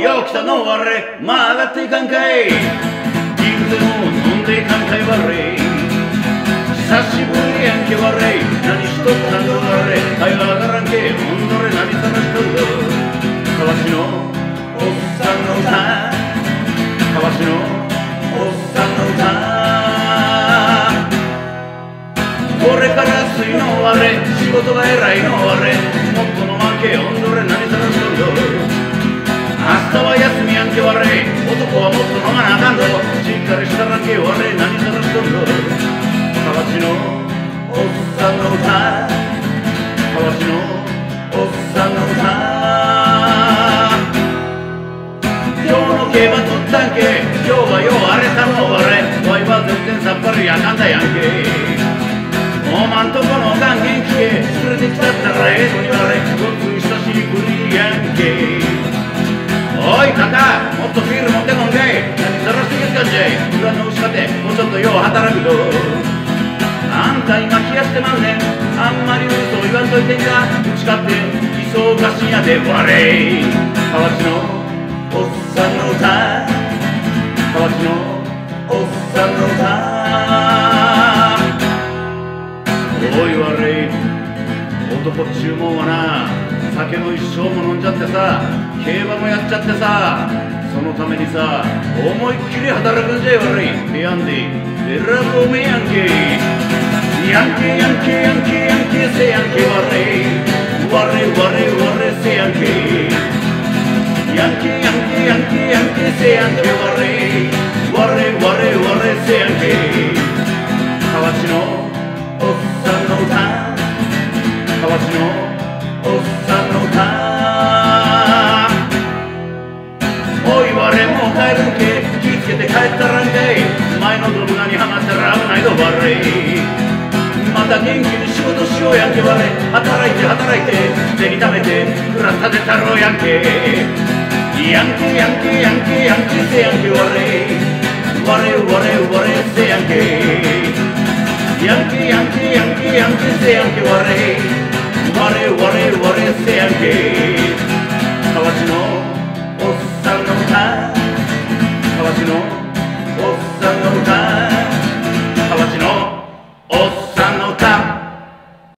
よう来たのわれまあ上がっていかんかい。ギルでも飲んでいかんかいわれ。久しぶりやんけわれ。何しとったんだわれ。はいわからんけほんどれ何探しとるぞ。かわしのおっさんの歌、かわしのおっさんの歌。これから水のわれ、仕事が偉いのわれ。もっと飲まんけほんどれ何探しとるぞ。明日は休みやんけわれ。男はもっと飲まなあかんぞ。しっかりしたらんけわれ何探しとるぞ。かわしのおっさんの歌、かわしのおっさんの歌。今日の競馬取ったんけ。今日はよう荒れたのわれ。わいは全然さっぱりやかんだやんけ。おまんとこのガン元気け連れてきたったらええのにわれ。ごっつい久しぶりやんけ。おいカカもっとビール持ってこんかい。何ざらしてけつかんじゃい。裏の牛かてもうちょっとよう働くぞ。あんた今冷やしてまんねん。あんまり嘘言わんといてんか。うちかって忙しいやでわれ。かわしのおっさんの歌、かわしのおっさんの歌。おいわれ、男っちゅうもんはな、酒の一生も飲んじゃってさ、競馬もやっちゃってさ、そのためにさ、思いっきり働くんじゃいわれ。ペヤンでえらぶめやんけ。ヤンケヤンケヤンケヤンケせやんけわれ。われわれわれせやんけ。ヤンケヤンケヤンケヤンケせやんけわれ。われわれわれせやんけ。かわしのおっさんの歌、かわしのおっさんの歌。おいわれもう帰るんけ。気ぃつけて帰ったらんかい。前のドブナにはまったら危ないぞわれ。また元気に仕事しようやんけわれ。働いて働いて銭貯めて暮らさせたろうやんけ。ヤンケヤンケヤンケヤンケせやんけわれ。われわれわれせやんけ。ヤンケヤンケヤンケヤンケせやんけわれ。